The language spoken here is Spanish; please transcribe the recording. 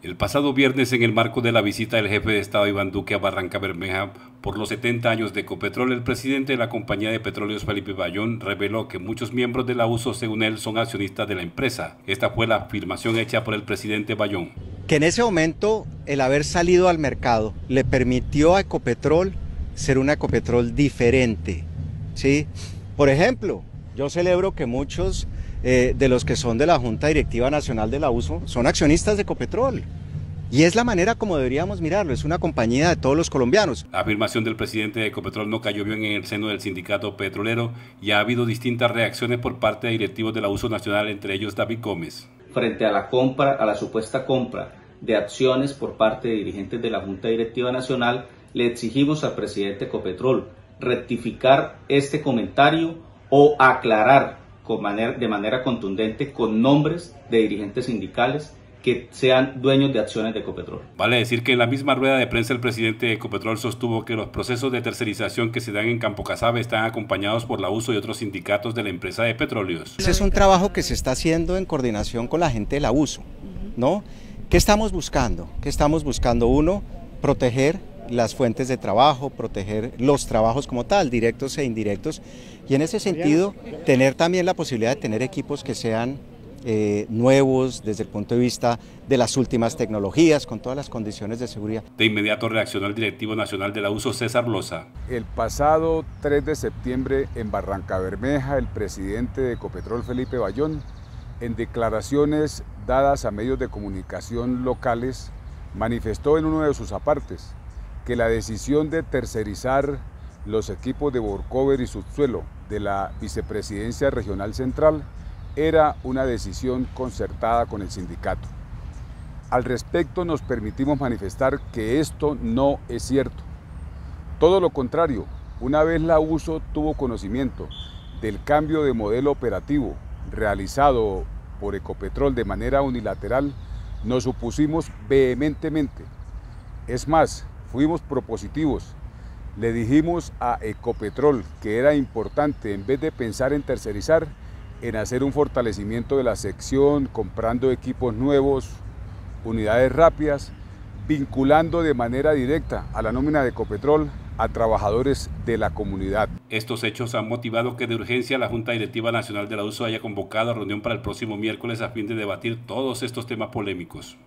El pasado viernes, en el marco de la visita del jefe de Estado Iván Duque a Barrancabermeja por los 70 años de Ecopetrol, el presidente de la compañía de petróleos Felipe Bayón reveló que muchos miembros de la USO, según él, son accionistas de la empresa. Esta fue la afirmación hecha por el presidente Bayón. Que en ese momento el haber salido al mercado le permitió a Ecopetrol ser una Ecopetrol diferente, ¿sí? Por ejemplo, yo celebro que muchos de los que son de la Junta Directiva Nacional de la USO son accionistas de Ecopetrol. Y es la manera como deberíamos mirarlo, es una compañía de todos los colombianos. La afirmación del presidente de Ecopetrol no cayó bien en el seno del sindicato petrolero y ha habido distintas reacciones por parte de directivos de la USO Nacional, entre ellos David Gómez. Frente a la supuesta compra de acciones por parte de dirigentes de la Junta Directiva Nacional, le exigimos al presidente de Ecopetrol rectificar este comentario o aclarar de manera contundente con nombres de dirigentes sindicales que sean dueños de acciones de Ecopetrol. Vale decir que en la misma rueda de prensa el presidente de Ecopetrol sostuvo que los procesos de tercerización que se dan en Campo Casabe están acompañados por la USO y otros sindicatos de la empresa de petróleos. Ese es un trabajo que se está haciendo en coordinación con la gente de la USO, ¿no? ¿Qué estamos buscando? ¿Qué estamos buscando? Uno, proteger las fuentes de trabajo, proteger los trabajos como tal, directos e indirectos, y en ese sentido tener también la posibilidad de tener equipos que sean nuevos desde el punto de vista de las últimas tecnologías, con todas las condiciones de seguridad. De inmediato reaccionó el directivo nacional de la USO, César Loza. El pasado 3 de septiembre en Barrancabermeja, el presidente de Ecopetrol, Felipe Bayón, en declaraciones dadas a medios de comunicación locales, manifestó en uno de sus apartes que la decisión de tercerizar los equipos de workover y subsuelo de la Vicepresidencia Regional Central era una decisión concertada con el sindicato. Al respecto, nos permitimos manifestar que esto no es cierto. Todo lo contrario, una vez la USO tuvo conocimiento del cambio de modelo operativo realizado por Ecopetrol de manera unilateral, nos opusimos vehementemente. Es más, fuimos propositivos. Le dijimos a Ecopetrol que era importante, en vez de pensar en tercerizar, en hacer un fortalecimiento de la sección, comprando equipos nuevos, unidades rápidas, vinculando de manera directa a la nómina de Ecopetrol a trabajadores de la comunidad. Estos hechos han motivado que de urgencia la Junta Directiva Nacional de la USO haya convocado a reunión para el próximo miércoles a fin de debatir todos estos temas polémicos.